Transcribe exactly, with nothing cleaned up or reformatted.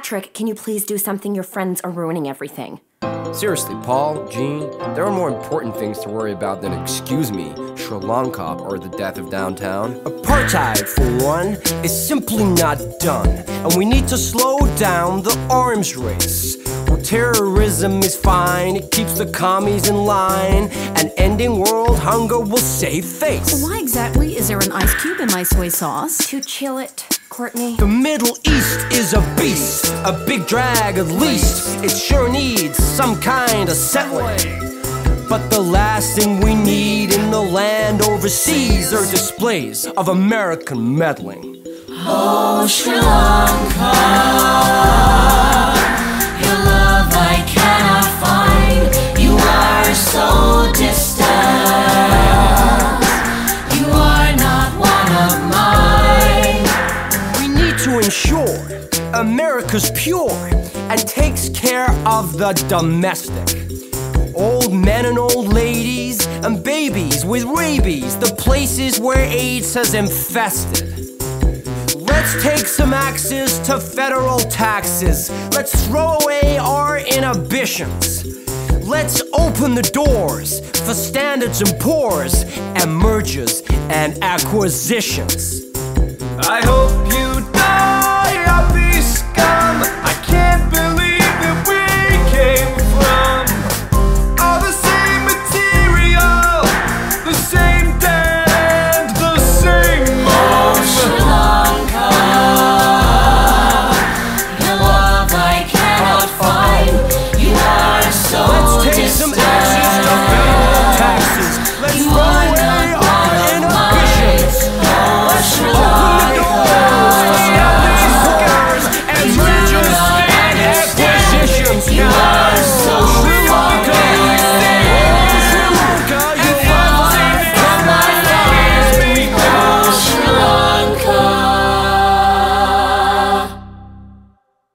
Patrick, can you please do something? Your friends are ruining everything. Seriously, Paul, Jean, there are more important things to worry about than, excuse me, Sri Lanka or the death of downtown. Apartheid, for one, is simply not done, and we need to slow down the arms race. Well, terrorism is fine, it keeps the commies in line, and ending world hunger will save face. Why exactly is there an ice cube in my soy sauce? To chill it, Courtney. The Middle East is a beast, a big drag at least. It sure needs some kind of settling. But the last thing we need in the land overseas are displays of American meddling. Oh, Sri Lanka, your love I cannot find. You are so distant. You are not one of mine. We need to ensure America's pure and takes care of the domestic. Old men and old ladies and babies with rabies, the places where AIDS has infested. Let's take some axes to federal taxes. Let's throw away our inhibitions. Let's open the doors for standards and poors and mergers and acquisitions. I hope you